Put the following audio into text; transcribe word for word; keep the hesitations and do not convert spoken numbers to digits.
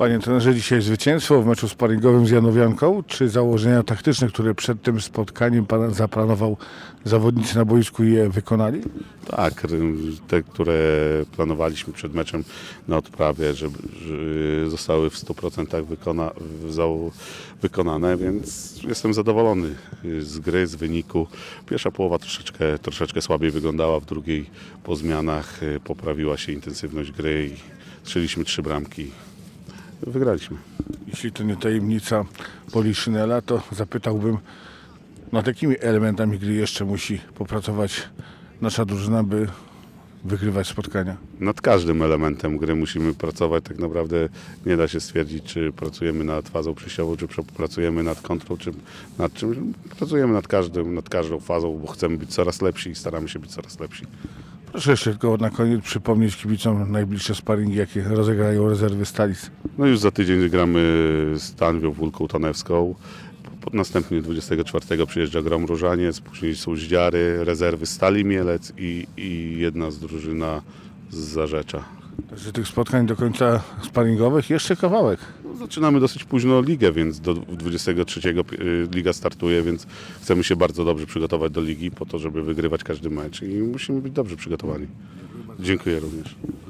Panie trenerze, dzisiaj zwycięstwo w meczu sparingowym z Janowianką, czy założenia taktyczne, które przed tym spotkaniem Pan zaplanował, zawodnicy na boisku je wykonali? Tak, te, które planowaliśmy przed meczem na odprawie, żeby, że zostały w stu procentach wykona, wykonane, więc jestem zadowolony z gry, z wyniku. Pierwsza połowa troszeczkę, troszeczkę słabiej wyglądała, w drugiej po zmianach poprawiła się intensywność gry i strzeliśmy trzy bramki. Wygraliśmy. Jeśli to nie tajemnica Poliszynela, to zapytałbym, nad jakimi elementami gry jeszcze musi popracować nasza drużyna, by wygrywać spotkania? Nad każdym elementem gry musimy pracować. Tak naprawdę nie da się stwierdzić, czy pracujemy nad fazą przejściową, czy pracujemy nad kontrą, czy nad czymś. Pracujemy nad każdym, nad każdą fazą, bo chcemy być coraz lepsi i staramy się być coraz lepsi. Proszę jeszcze tylko na koniec przypomnieć kibicom najbliższe sparingi, jakie rozegrają rezerwy Stalic. No już za tydzień gramy z Tanwią, Wólką Tanewską. Następnie dwudziestego czwartego przyjeżdża Grom Różaniec, później są Ździary, rezerwy Stali Mielec i, i jedna z drużyna z Zarzecza. Także tych spotkań do końca sparingowych jeszcze kawałek. No, zaczynamy dosyć późno ligę, więc do dwudziestego trzeciego liga startuje, więc chcemy się bardzo dobrze przygotować do ligi po to, żeby wygrywać każdy mecz i musimy być dobrze przygotowani. Dziękuję również.